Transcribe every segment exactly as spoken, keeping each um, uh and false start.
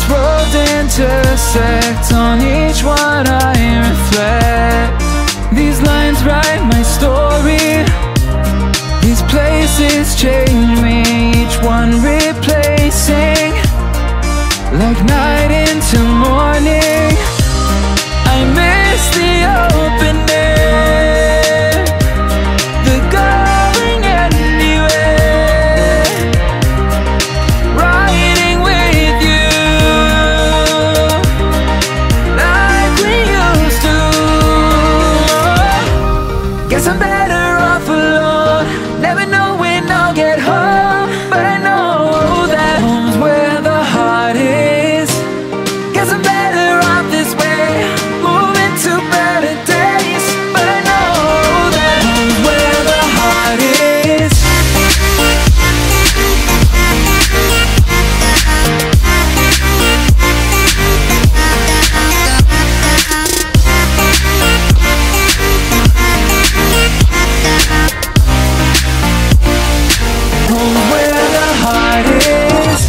roads intersect, on each one I reflect. These lines write my story, these places change me, each one replacing, like night into morning. I miss the open air, the going anywhere, riding with you like we used to. Guess I'm better off alone, never know when I'll get home, but I know that home's where the heart is. Guess I'm better off this way, moving to better days, but I know that home's where the heart is. Home's where the heart is.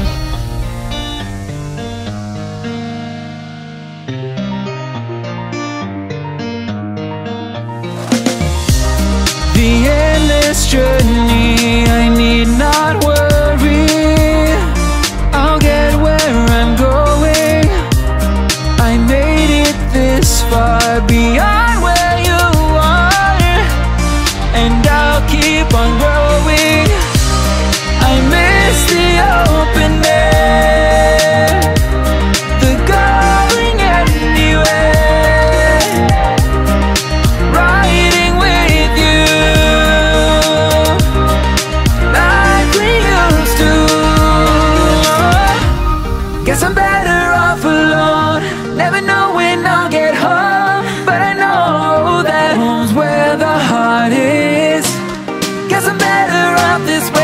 The endless journey, I need not worry, I'll get where I'm going. I made it this far, beyond where you are, and I'll keep on growing. I miss the open air, the going anywhere, riding with you like we used to. Guess I'm better off alone, never know when I'll get home, but I know that home's where the heart is. Guess I'm better off this way,